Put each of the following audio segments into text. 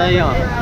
stay on.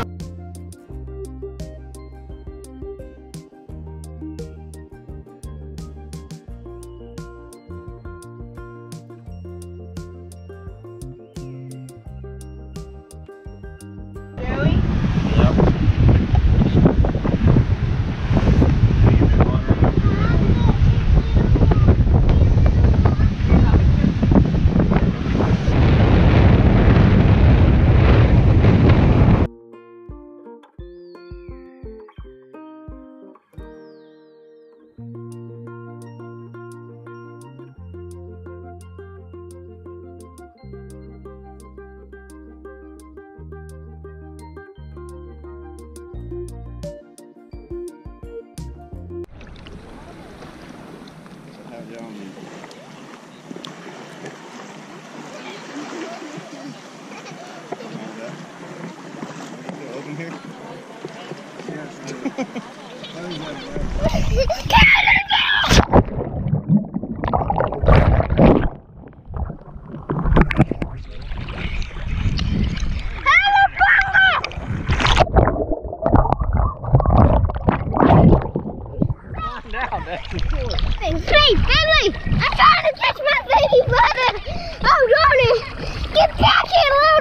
Open here. Hey, Finley! I'm trying to catch my baby brother! Oh, darn it! Get back here, little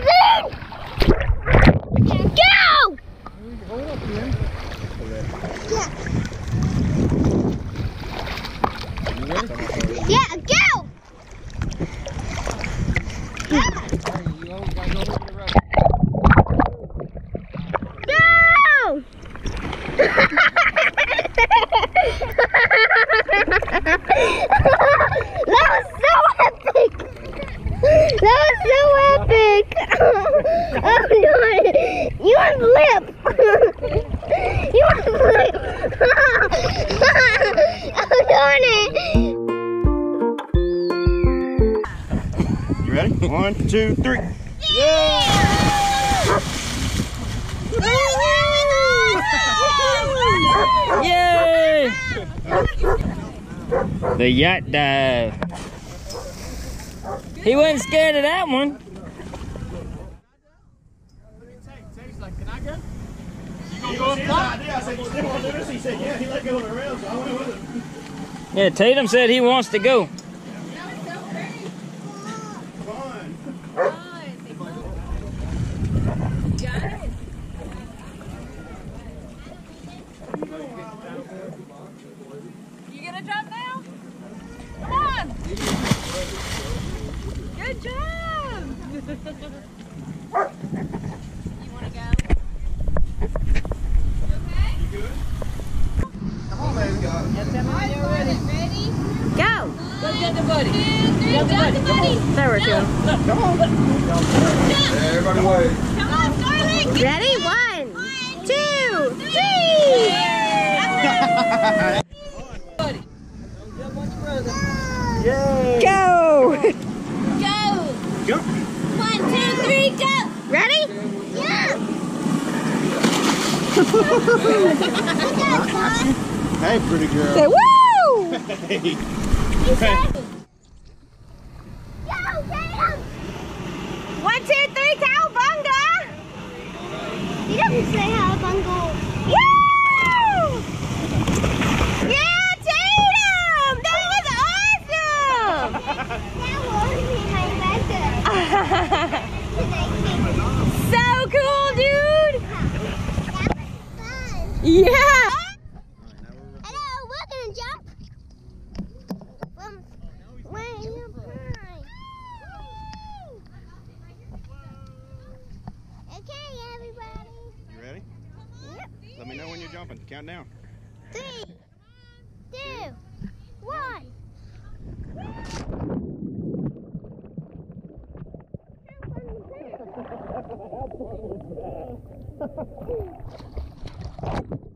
dude! Go! Hold up here. Yeah. Yeah, go! Go! That was so epic! That was so epic! Oh no! You want lip! You want lip! Oh darn it! You ready? 1, 2, 3. Yeah! Yay! The yacht dive. He wasn't scared of that one. You go up top? I said, you still want to do this? He said, yeah. He let go of the rail, so I went with it. Yeah, Tatum said he wants to go. You gonna jump now? Come on! Good job! You wanna go? You okay? You good? Come on, baby. Ready? Go! Go get the buddy. Get the buddy. There we go. Come on. Yeah, everybody wait. Come on, darling. Ready? 1, 2, 3! Buddy. Jump on your brother. Yay. Go! Go! Jump. 1, 2, 3, go! Ready? Yeah! Hey, pretty girl. Say woo! Hey. Go, Tatum! 1, 2, 3, cowabunga! He doesn't say cowabunga. Woo! Yeah, Tatum! That was awesome! That was behind that. So cool, dude! That was fun. Yeah! Hello, we're gonna jump from way up high. Okay, everybody. You ready? Yep. Let me know when you're jumping. Count down. 3, 2, 1.